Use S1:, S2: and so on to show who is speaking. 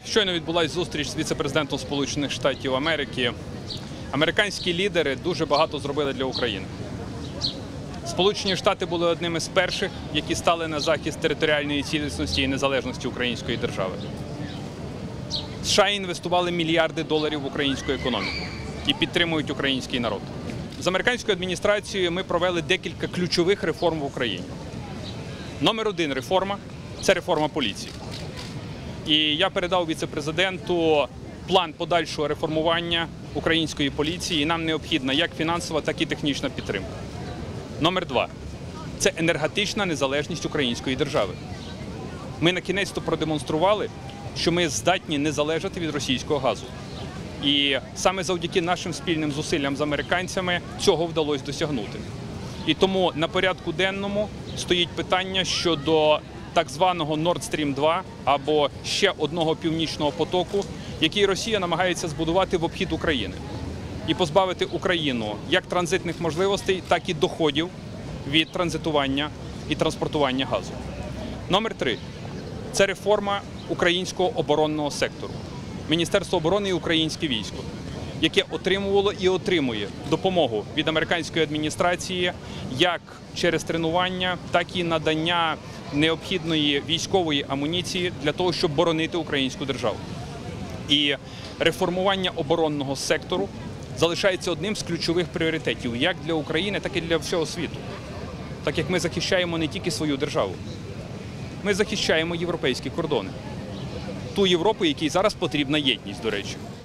S1: Щойно відбулася зустріч з віце-президентом Сполучених Штатів Америки. Американські лідери дуже багато зробили для України. Сполучені Штати були одними з перших, які стали на захист територіальної цілісності і незалежності української держави. США інвестували мільярди доларів в українську економіку і підтримують український народ. З американською адміністрацією ми провели декілька ключових реформ в Україні. Номер один реформа – це реформа поліції. І я передав віце-президенту план подальшого реформування української поліції, і нам необхідна як фінансова, так і технічна підтримка. Номер два – це енергетична незалежність української держави. Ми на-кінець-то продемонстрували, що ми здатні не залежати від російського газу. І саме завдяки нашим спільним зусиллям з американцями цього вдалося досягнути. І тому на порядку денному стоїть питання щодо так званого Nord Stream 2 або ще одного північного потоку, який Росія намагається збудувати в обхід України і позбавити Україну як транзитних можливостей, так і доходів від транзитування і транспортування газу. Номер три – це реформа українського оборонного сектору. Міністерство оборони і українське військо, яке отримувало і отримує допомогу від американської адміністрації як через тренування, так і надання необхідної військової амуніції для того, щоб боронити українську державу. І реформування оборонного сектору залишається одним з ключових пріоритетів як для України, так і для всього світу. Так як ми захищаємо не тільки свою державу, ми захищаємо європейські кордони. Ту Європу, якій зараз потрібна єдність, до речі.